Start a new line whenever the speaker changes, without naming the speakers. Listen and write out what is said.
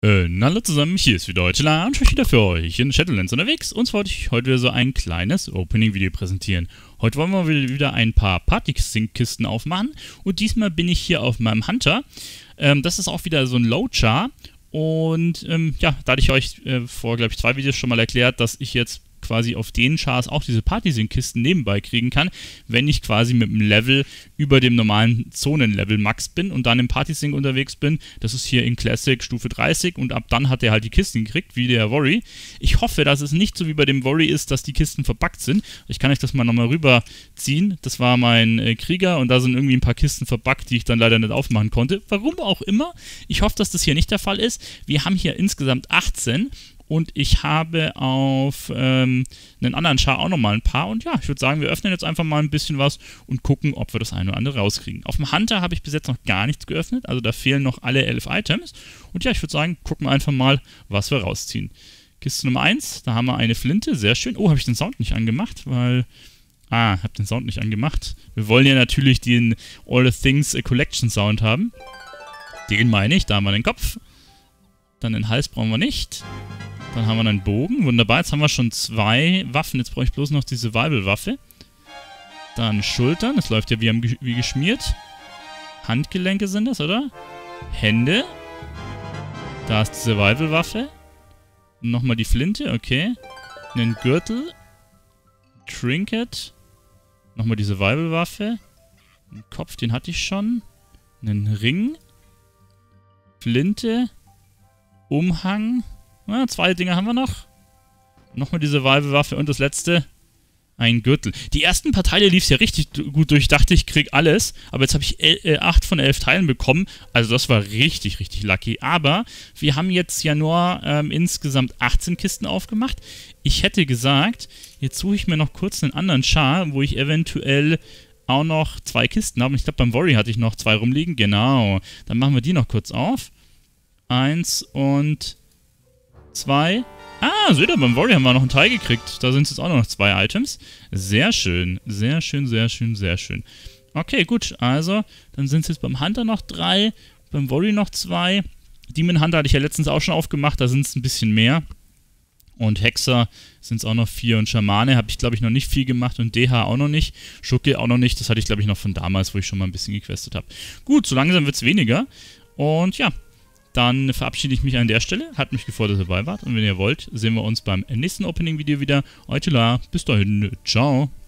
Hallo zusammen, hier ist wieder heute La und ich bin wieder für euch in Shadowlands unterwegs. Und zwar wollte ich heute wieder so ein kleines Opening-Video präsentieren. Heute wollen wir wieder ein paar Party-Sync-Kisten aufmachen und diesmal bin ich hier auf meinem Hunter. Das ist auch wieder so ein Low-Char und ja, da hatte ich euch vor, glaube ich, 2 Videos schon mal erklärt, dass ich jetzt quasi auf den Chars auch diese Party-Sync-Kisten nebenbei kriegen kann, wenn ich quasi mit einem Level über dem normalen Zonen-Level Max bin und dann im Party-Sync unterwegs bin. Das ist hier in Classic Stufe 30 und ab dann hat er halt die Kisten gekriegt, wie der Worry. Ich hoffe, dass es nicht so wie bei dem Worry ist, dass die Kisten verbuggt sind. Ich kann euch das mal nochmal rüberziehen. Das war mein Krieger und da sind irgendwie ein paar Kisten verbuggt, die ich dann leider nicht aufmachen konnte. Warum auch immer. Ich hoffe, dass das hier nicht der Fall ist. Wir haben hier insgesamt 18 und ich habe auf einen anderen Char auch nochmal ein paar. Und ja, ich würde sagen, wir öffnen jetzt einfach mal ein bisschen was und gucken, ob wir das eine oder andere rauskriegen. Auf dem Hunter habe ich bis jetzt noch gar nichts geöffnet. Also da fehlen noch alle 11 Items. Und ja, ich würde sagen, gucken wir einfach mal, was wir rausziehen. Kiste Nummer 1, da haben wir eine Flinte. Sehr schön. Oh, habe ich den Sound nicht angemacht, weil... habe den Sound nicht angemacht. Wir wollen ja natürlich den All the Things Collection Sound haben. Den meine ich. Da haben wir den Kopf. Dann den Hals brauchen wir nicht. Dann haben wir einen Bogen. Wunderbar, jetzt haben wir schon 2 Waffen. Jetzt brauche ich bloß noch die Survival-Waffe. Dann Schultern. Das läuft ja wie geschmiert. Handgelenke sind das, oder? Hände. Da ist die Survival-Waffe. Nochmal die Flinte, okay. Einen Gürtel. Trinket. Nochmal die Survival-Waffe. Einen Kopf, den hatte ich schon. Einen Ring. Flinte. Umhang. Ja, 2 Dinge haben wir noch. Nochmal die Survival-Waffe und das letzte, ein Gürtel. Die ersten paar Teile lief es ja richtig gut durch. Ich dachte, ich krieg alles. Aber jetzt habe ich 8 von 11 Teilen bekommen. Also das war richtig, richtig lucky. Aber wir haben jetzt ja nur insgesamt 18 Kisten aufgemacht. Ich hätte gesagt, jetzt suche ich mir noch kurz einen anderen Char, wo ich eventuell auch noch 2 Kisten habe. Ich glaube, beim Worry hatte ich noch 2 rumliegen. Genau. Dann machen wir die noch kurz auf. 1 und 2. Ah, seht ihr, beim Worry haben wir noch einen Teil gekriegt. Da sind jetzt auch noch 2 Items. Sehr schön. Sehr schön, sehr schön, sehr schön. Okay, gut. Also, dann sind es jetzt beim Hunter noch 3. Beim Worry noch 2. Demon Hunter hatte ich ja letztens auch schon aufgemacht. Da sind es ein bisschen mehr. Und Hexer sind es auch noch 4. Und Schamane habe ich, glaube ich, noch nicht viel gemacht. Und DH auch noch nicht. Schucke auch noch nicht. Das hatte ich, glaube ich, noch von damals, wo ich schon mal ein bisschen gequestet habe. Gut, so langsam wird es weniger. Und ja, dann verabschiede ich mich an der Stelle. Hat mich gefreut, dass ihr dabei wart. Und wenn ihr wollt, sehen wir uns beim nächsten Opening-Video wieder. Heute la. Bis dahin. Ciao.